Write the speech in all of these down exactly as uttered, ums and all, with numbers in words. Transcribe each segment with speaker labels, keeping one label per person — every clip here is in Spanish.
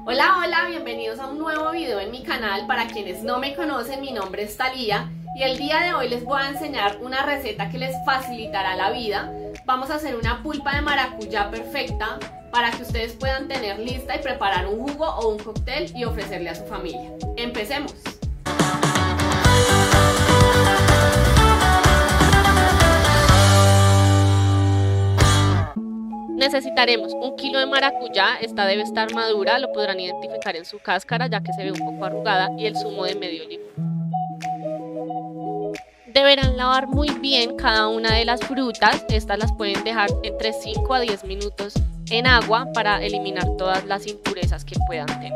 Speaker 1: Hola, hola, bienvenidos a un nuevo video en mi canal. Para quienes no me conocen, mi nombre es Thalía y el día de hoy les voy a enseñar una receta que les facilitará la vida. Vamos a hacer una pulpa de maracuyá perfecta para que ustedes puedan tener lista y preparar un jugo o un cóctel y ofrecerle a su familia. ¡Empecemos! Necesitaremos un kilo de maracuyá, esta debe estar madura, lo podrán identificar en su cáscara ya que se ve un poco arrugada, y el zumo de medio limón. Deberán lavar muy bien cada una de las frutas, estas las pueden dejar entre cinco a diez minutos en agua para eliminar todas las impurezas que puedan tener.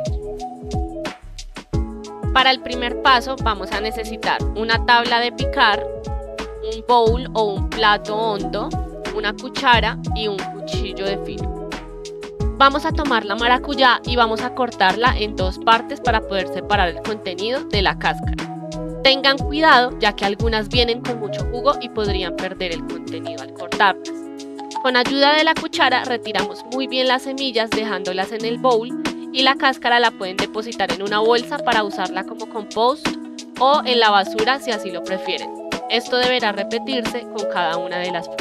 Speaker 1: Para el primer paso vamos a necesitar una tabla de picar, un bowl o un plato hondo, una cuchara y un cuchillo de filo. Vamos a tomar la maracuyá y vamos a cortarla en dos partes para poder separar el contenido de la cáscara. Tengan cuidado ya que algunas vienen con mucho jugo y podrían perder el contenido al cortarlas. Con ayuda de la cuchara retiramos muy bien las semillas dejándolas en el bowl y la cáscara la pueden depositar en una bolsa para usarla como compost o en la basura si así lo prefieren. Esto deberá repetirse con cada una de las frutas.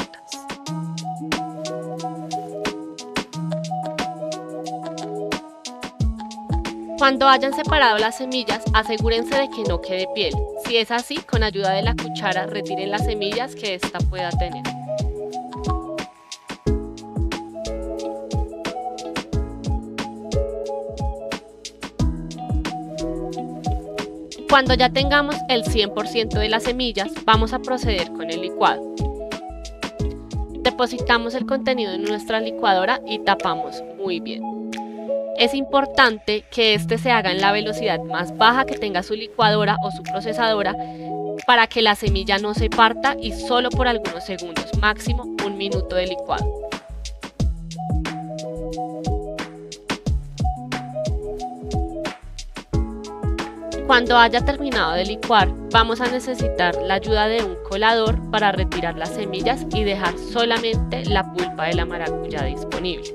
Speaker 1: Cuando hayan separado las semillas, asegúrense de que no quede piel. Si es así, con ayuda de la cuchara retiren las semillas que ésta pueda tener. Cuando ya tengamos el cien por ciento de las semillas, vamos a proceder con el licuado. Depositamos el contenido en nuestra licuadora y tapamos muy bien. Es importante que este se haga en la velocidad más baja que tenga su licuadora o su procesadora para que la semilla no se parta y solo por algunos segundos, máximo un minuto de licuado. Cuando haya terminado de licuar, vamos a necesitar la ayuda de un colador para retirar las semillas y dejar solamente la pulpa de la maracuyá disponible.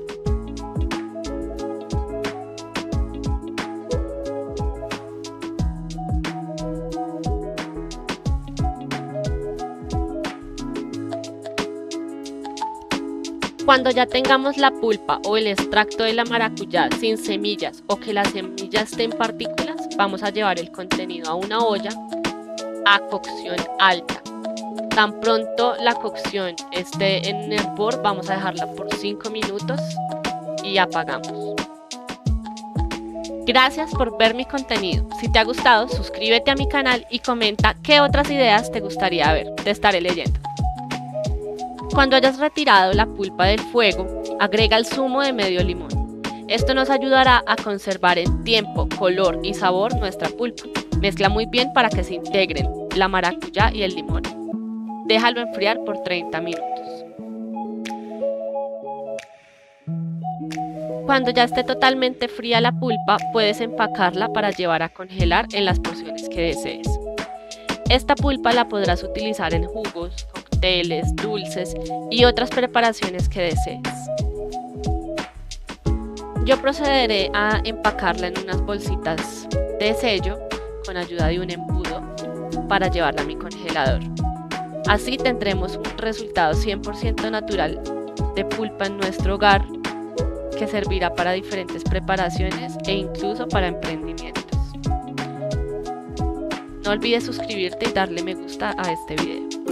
Speaker 1: Cuando ya tengamos la pulpa o el extracto de la maracuyá sin semillas o que las semillas estén partículas, vamos a llevar el contenido a una olla a cocción alta. Tan pronto la cocción esté en hervor, vamos a dejarla por cinco minutos y apagamos. Gracias por ver mi contenido. Si te ha gustado, suscríbete a mi canal y comenta qué otras ideas te gustaría ver. Te estaré leyendo. Cuando hayas retirado la pulpa del fuego, agrega el zumo de medio limón. Esto nos ayudará a conservar en tiempo, color y sabor nuestra pulpa. Mezcla muy bien para que se integren la maracuyá y el limón. Déjalo enfriar por treinta minutos. Cuando ya esté totalmente fría la pulpa, puedes empacarla para llevar a congelar en las porciones que desees. Esta pulpa la podrás utilizar en jugos, cócteles, dulces y otras preparaciones que desees. Yo procederé a empacarla en unas bolsitas de sello con ayuda de un embudo para llevarla a mi congelador. Así tendremos un resultado cien por ciento natural de pulpa en nuestro hogar que servirá para diferentes preparaciones e incluso para emprendimientos. No olvides suscribirte y darle me gusta a este video.